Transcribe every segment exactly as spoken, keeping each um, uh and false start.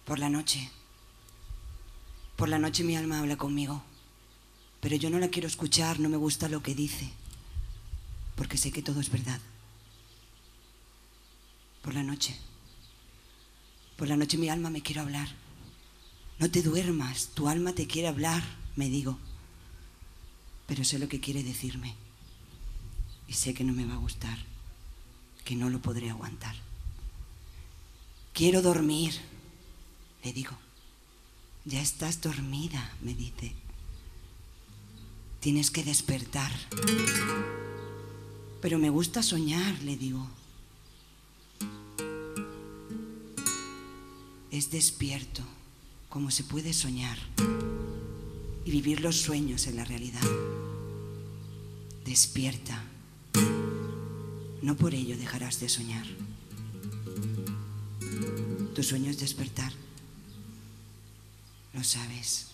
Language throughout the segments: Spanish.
Por la noche. Por la noche mi alma habla conmigo. Pero yo no la quiero escuchar, no me gusta lo que dice. Porque sé que todo es verdad. Por la noche. Por la noche mi alma me quiere hablar. No te duermas, tu alma te quiere hablar, me digo. Pero sé lo que quiere decirme. Y sé que no me va a gustar. Que no lo podré aguantar. Quiero dormir, le digo. Ya estás dormida, me dice. Tienes que despertar. Pero me gusta soñar, le digo. Es despierto, como se puede soñar y vivir los sueños en la realidad. Despierta. No por ello dejarás de soñar. Tu sueño es despertar. Lo sabes.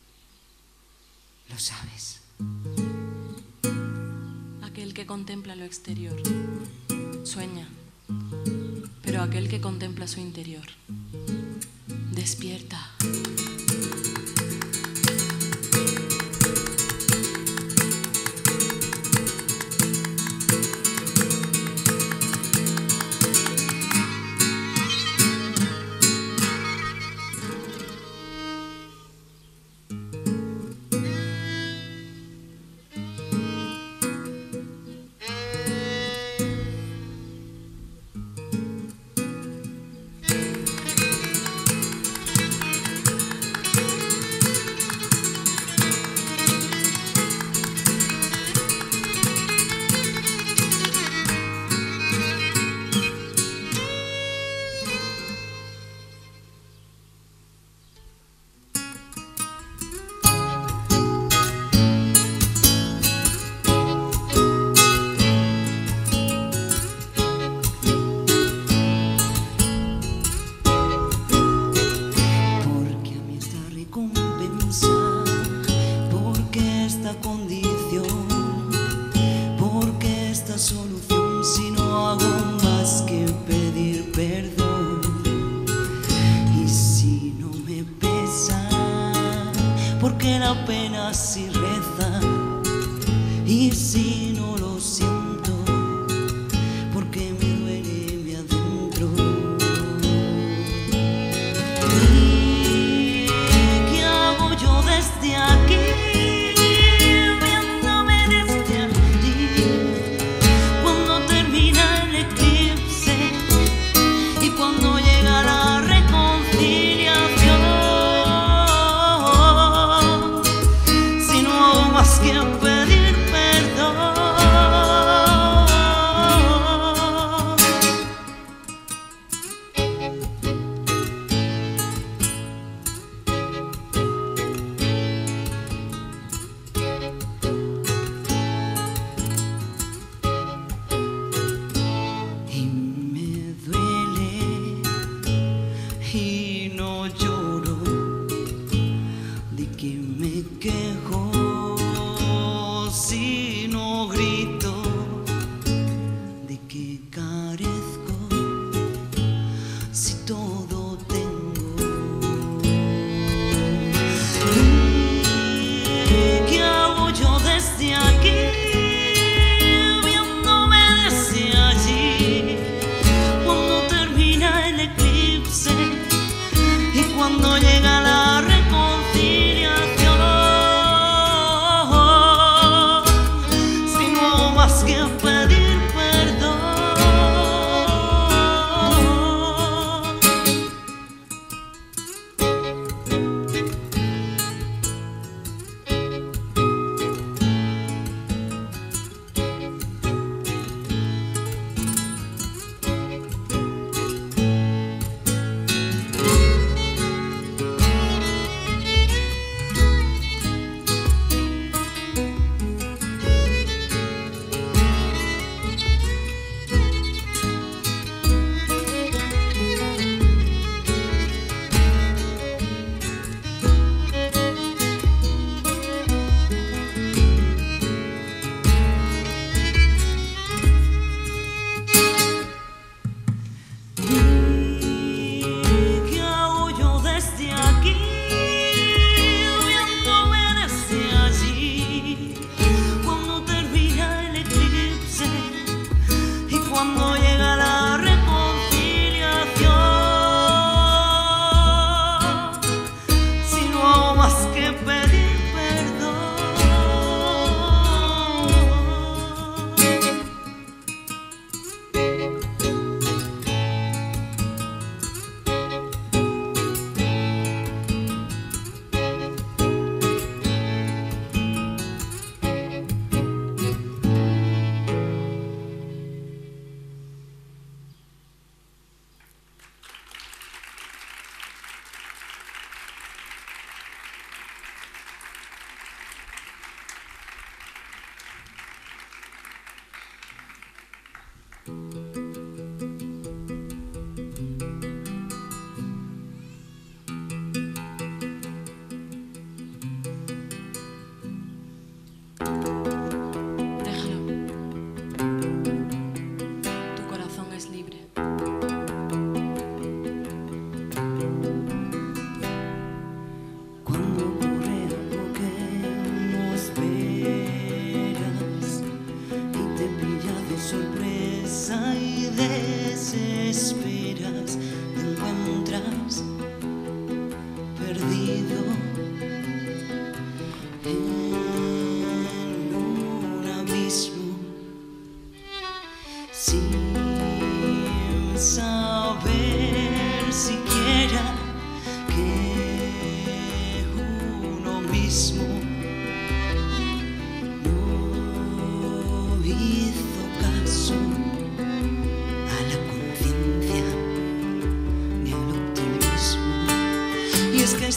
Lo sabes. Aquel que contempla lo exterior sueña, pero aquel que contempla su interior despierta. Solución si no hago más que pedir perdón. Y si no me pesa, porque la pena sí reza. Y si no lo siento, porque me duele mi adentro. ¿Y qué hago yo desde aquí? Y no lloro de que me quejo, si no grito de que carezco, si todo tengo. ¿Qué hago yo desde aquí, viéndome desde allí, cuando termina el eclipse?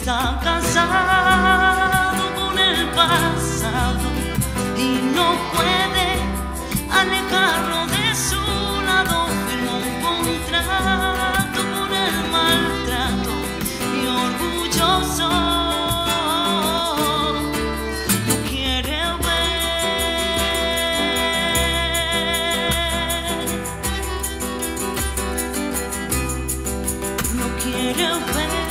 está casado con el pasado y no puede alejarlo de su lado. Firmó un contrato con el maltrato y orgulloso no quiere ver, no quiere ver.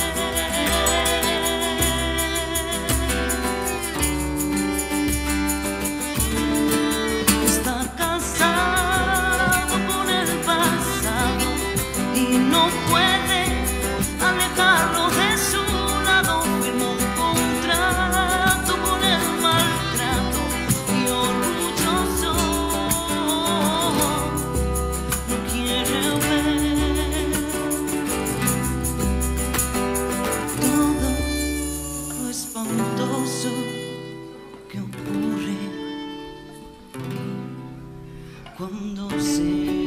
No puede alejarlo de su lado. Firmó un contrato con el maltrato y orgulloso no quiere ver todo lo espantoso que ocurre cuando se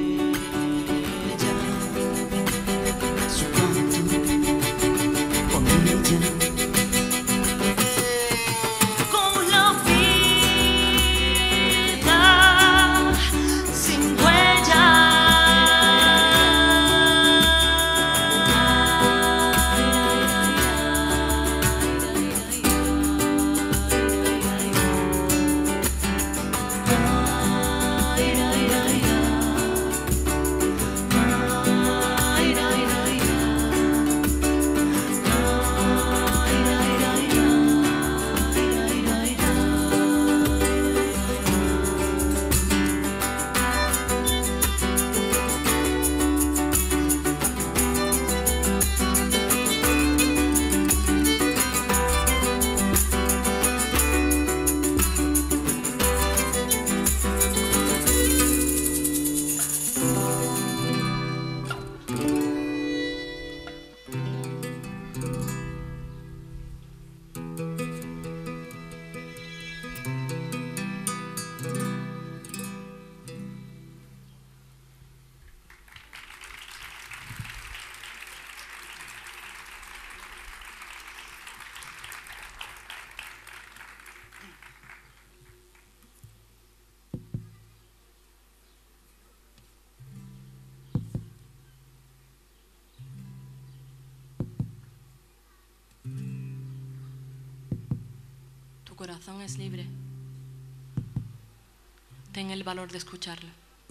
Tu corazón es libre. Ten el valor de escucharlo.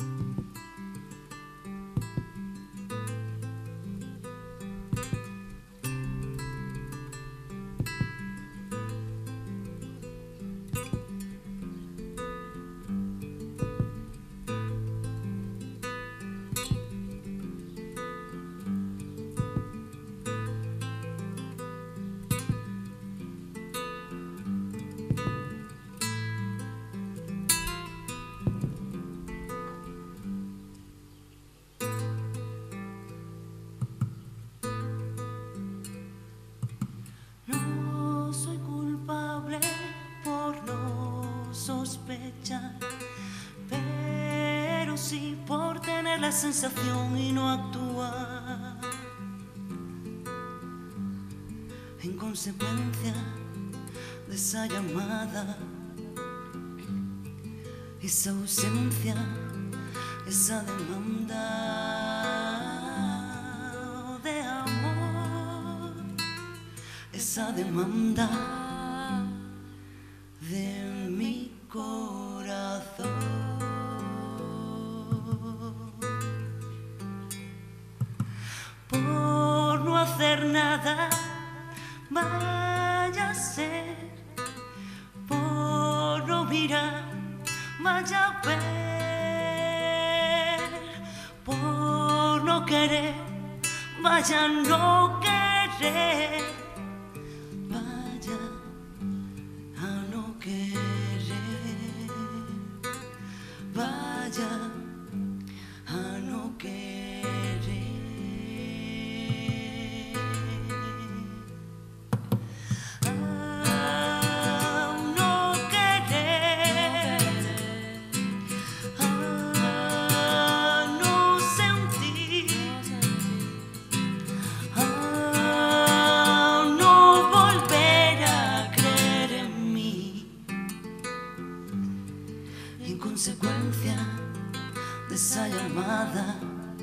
Pero sí por tener la sensación y no actuar en consecuencia de esa llamada, esa ausencia, esa demanda de amor, esa demanda de mi corazón. Por no hacer nada, vaya a ser, por no mirar, vaya a ver, por no querer, vaya a no querer, vaya a no querer, vaya a no querer. nada.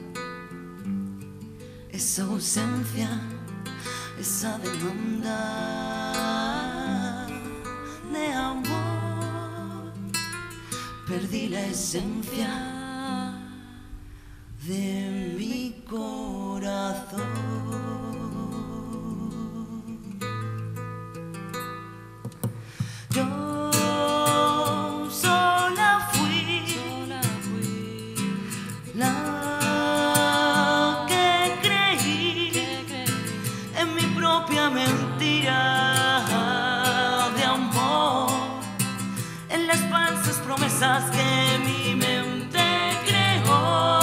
Esa ausencia, esa demanda de amor, perdí la esencia de mi corazón. Yo sola fui, sola fui la que creí, que creí en mi propia mentira de amor, en las falsas promesas que mi mente creó.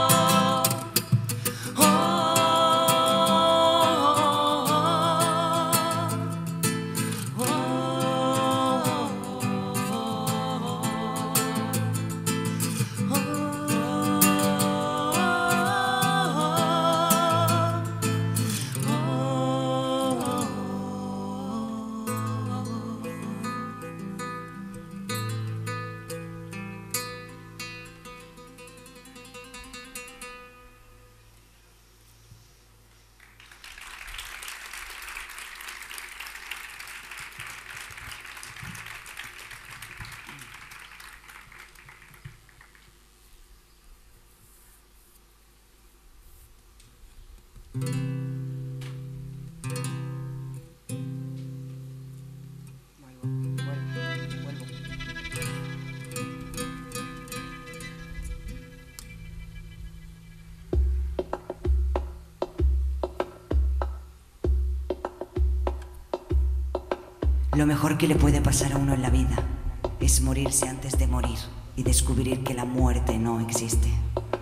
Lo mejor que le puede pasar a uno en la vida es morirse antes de morir y descubrir que la muerte no existe.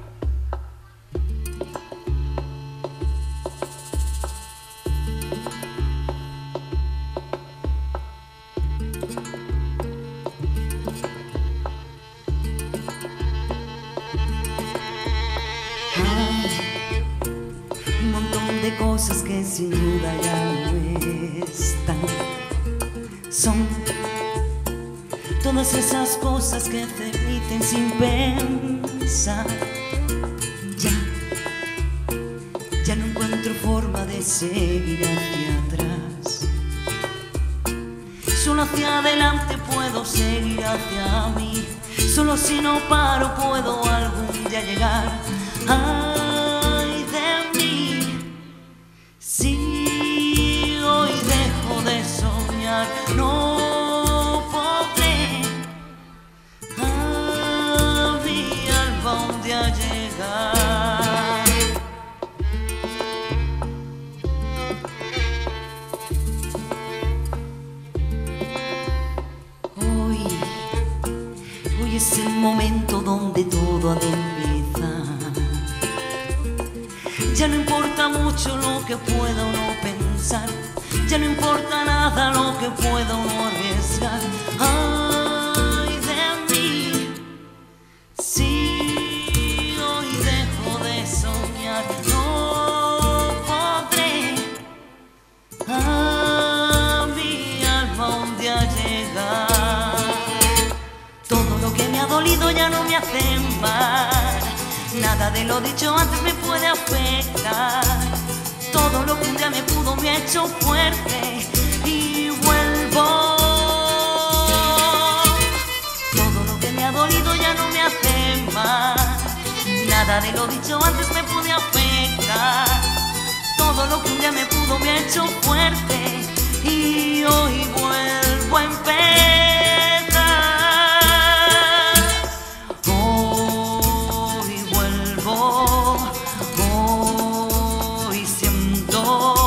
Hay un montón de cosas que sin duda ya no están. Son todas esas cosas que te emiten sin pensar. Ya, ya no encuentro forma de seguir hacia atrás. Solo hacia adelante puedo seguir hacia mí. Solo si no paro puedo algún día llegar. Ay de mí, si hoy dejo de soñar, no podré a mi alma un día llegar. Hoy, hoy es el momento donde todo ha de empezar. Ya no importa mucho lo que pueda o no pensar. Ya no importa nada lo que pueda o no arriesgar. Ay de mí, si hoy dejo de soñar, no podré a mi alma un día llegar. Todo lo que me ha dolido ya no me hace mal. Nada de lo dicho antes me puede afectar. Todo lo que un día me pudo me ha hecho fuerte y vuelvo. Todo lo que me ha dolido ya no me hace mal. Nada de lo dicho antes me puede afectar. Todo lo que un día me pudo me ha hecho fuerte y hoy vuelvo a empezar. Hoy vuelvo. Hoy siento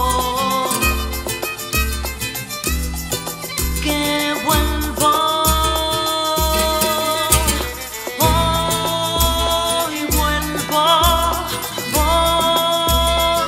que vuelvo. Hoy vuelvo. Voy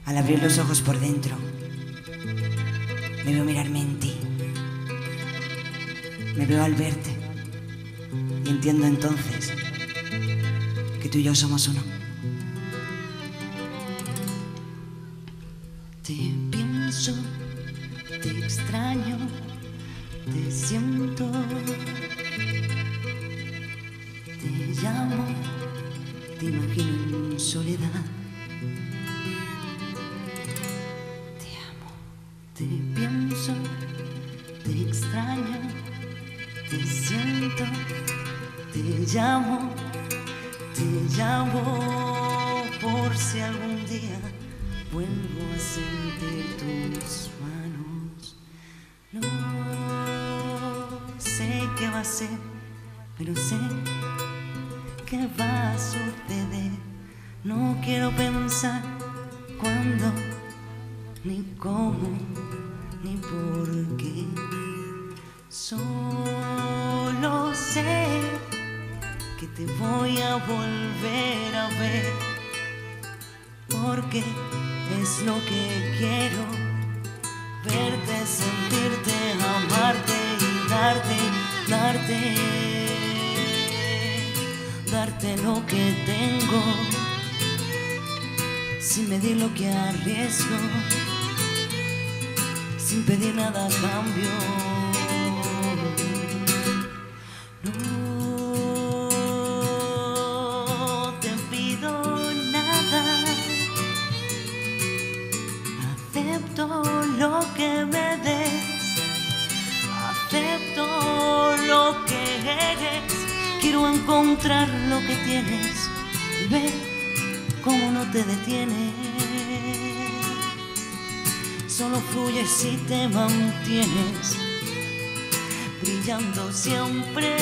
Al abrir los ojos por dentro, me veo mirarme en ti. Me veo al verte y entiendo entonces que tú y yo somos uno. Te pienso, te extraño, te siento, te llamo, te imagino en soledad. Te amo, te pienso, te extraño, te siento, te llamo, te llamo por si algún día vuelvo a sentir tus manos. No sé qué va a ser, pero sé que va a suceder. No quiero pensar cuándo, ni cómo, ni por qué. Solo sé que te voy a volver a ver, porque es lo que quiero, verte, sentirte, amarte y darte, darte, darte lo que tengo, sin medir lo que arriesgo, sin pedir nada a cambio. Lo que me des, acepto lo que eres. Quiero encontrar lo que tienes y ver cómo no te detienes. Solo fluyes y te mantienes brillando siempre,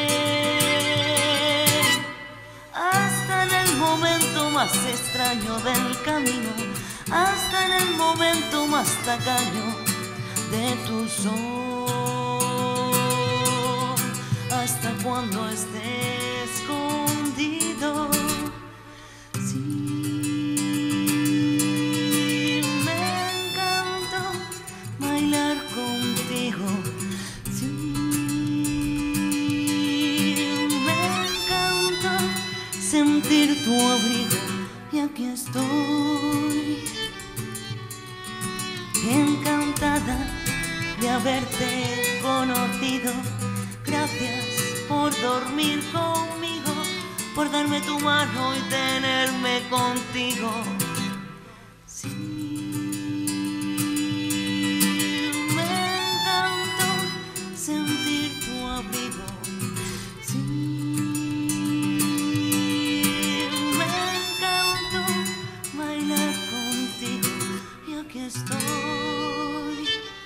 hasta en el momento más extraño del camino, hasta en el momento más tacaño de tu sol, hasta cuando esté escondido. Sí, me encanta bailar contigo. Sí, me encanta sentir tu abrigo. Y aquí estoy, encantada de haberte conocido. Gracias por dormir conmigo, por darme tu mano y tenerme contigo. Sí, me encantó sentir tu abrigo. Sí, me encantó bailar contigo. Y aquí estoy,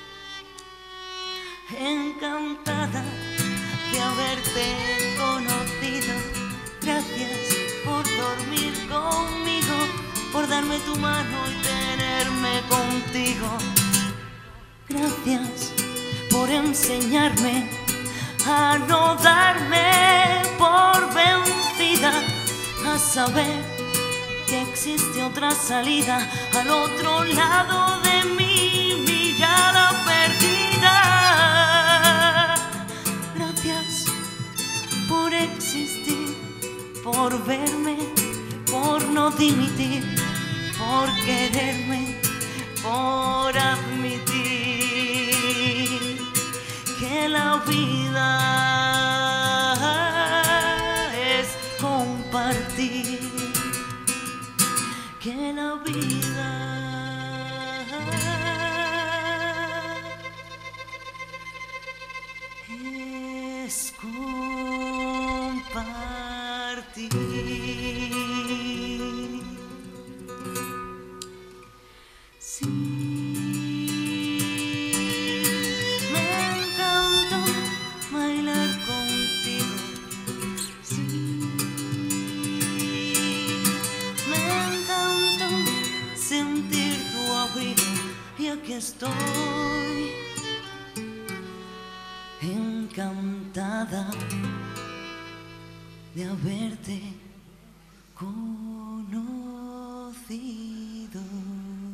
encantada de haberte conocido. Gracias por dormir conmigo, por darme tu mano y tenerme contigo. Gracias por enseñarme a no darme por vencida, a saber que existe otra salida al otro lado de mi mirada perdida. Gracias por existir, por verme, por no dimitir, por quererme, por admitir que la vida es compartir, que la vida es compartir. Sí, me encantó bailar contigo. Sí, me encantó sentir tu abrigo. Y aquí estoy, encantada de haberte conocido.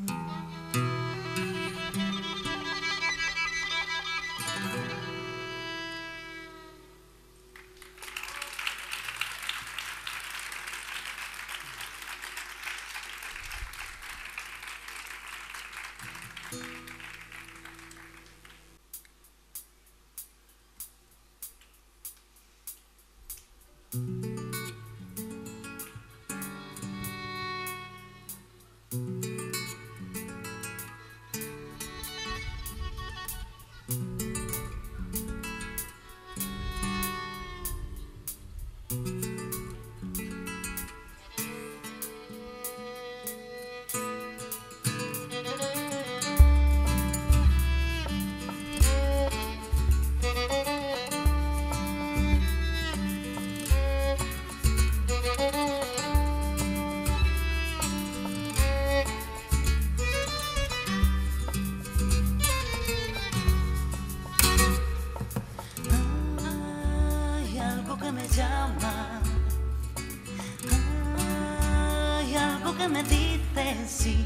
me dice sí,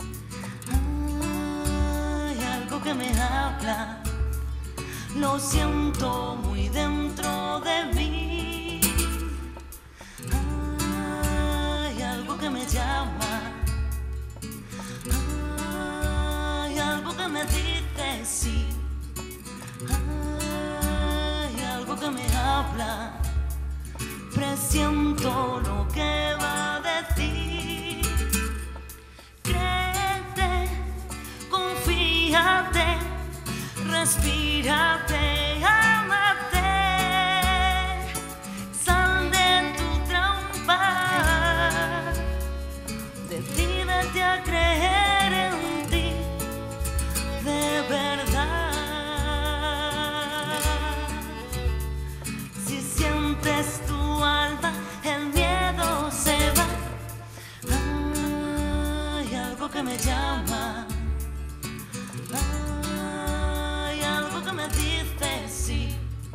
hay algo que me habla, lo siento muy dentro de mí, hay algo que me llama, hay algo que me dice sí, hay algo que me habla, presiento lo que va a decir. Créete, confíate, respírate, ámate, sal de tu trampa, decídete a creer en ti, de verdad. Si sientes tu alma, el miedo se va. Hay algo que me llama, hay algo que me dice sí,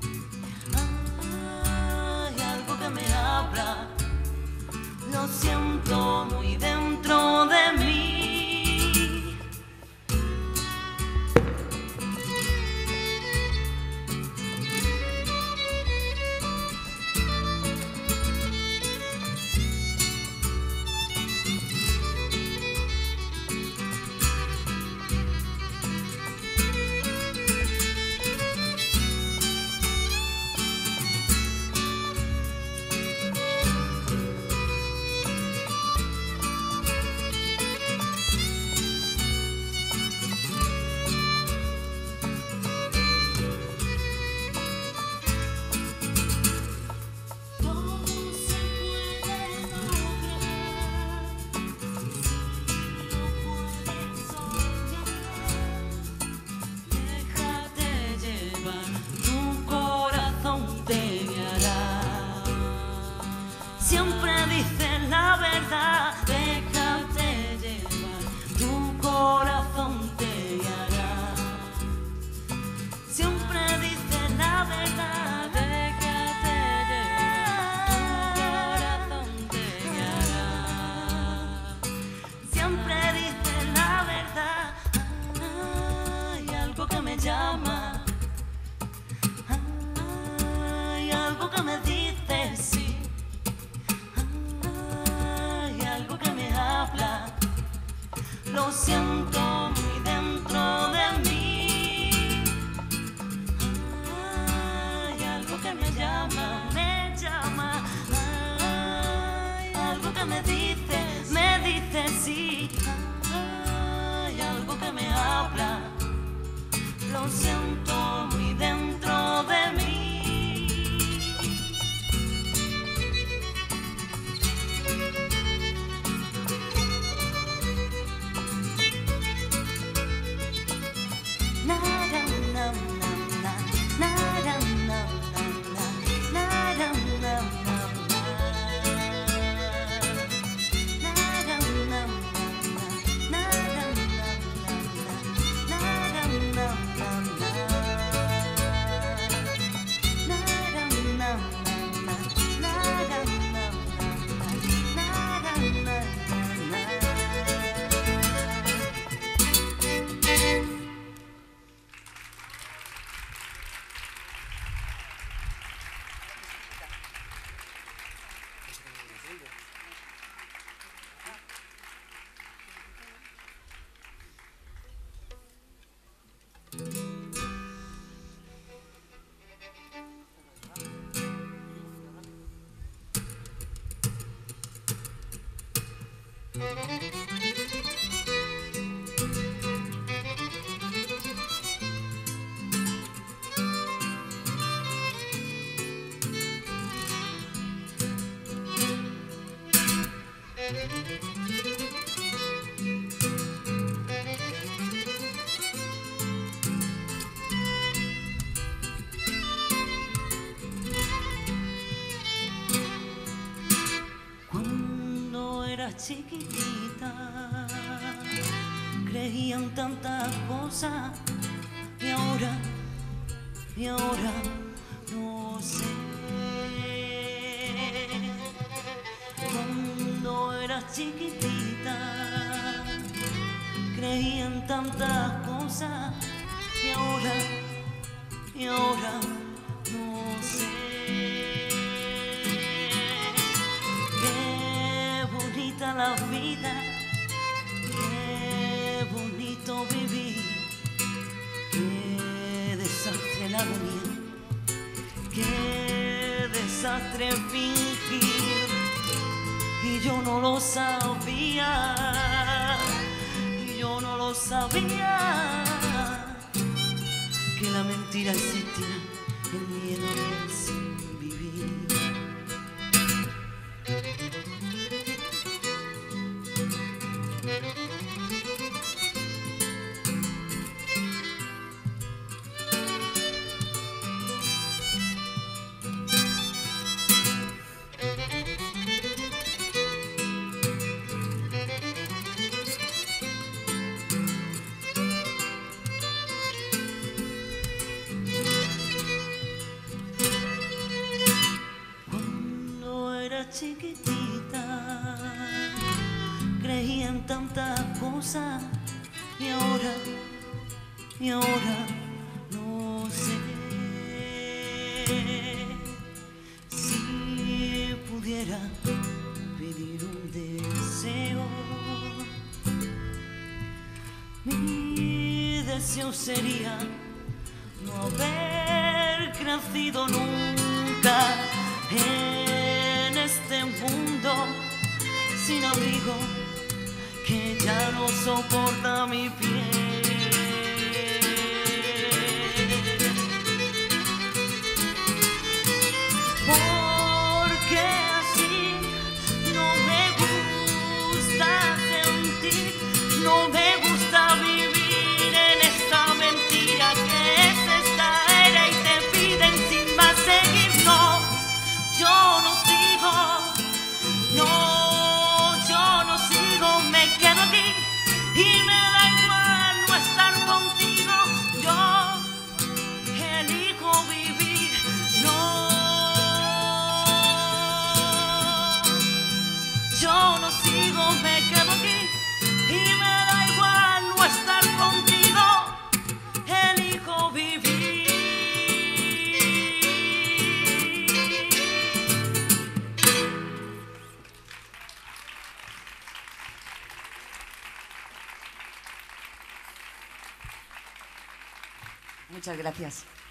hay algo que me habla, lo siento muy dentro de mí. Siempre dices la verdad, déjate llevar, tu corazón te guiará. Siempre dices la verdad, déjate llevar, tu corazón te guiará. Siempre dices la verdad, hay algo que me llama, hay algo que me dice sí. Lo siento muy dentro de mí. Hay algo que me llama, me llama. Hay algo que me dice, me dice sí. Hay algo que me habla, lo siento muy dentro de mí. Na chiquitita creía en tantas cosas y ahora, y ahora no sé. Cuando era chiquitita creía en tantas cosas y ahora, y ahora no sé. Qué bonita la vida, qué bonito vivir, qué desastre la agonía, qué desastre fingir. Y yo no lo sabía, y yo no lo sabía, que la mentira existía, el miedo y el sin vivir. Chiquitita creía en tantas cosas y ahora, y ahora no sé. Si pudiera pedir un deseo, mi deseo sería no haber crecido nunca en este mundo sin abrigo que ya no soporta mi piel. Porque así no me gusta sentir, no me gusta vivir en esta mentira que es esta era y te piden sin más seguir. No, yo no sigo, no, yo no sigo, me quedo aquí y me da igual no estar contigo. Yo elijo vivir, no, yo no sigo, me quedo aquí y me da igual no estar contigo. Elijo vivir. Muchas gracias.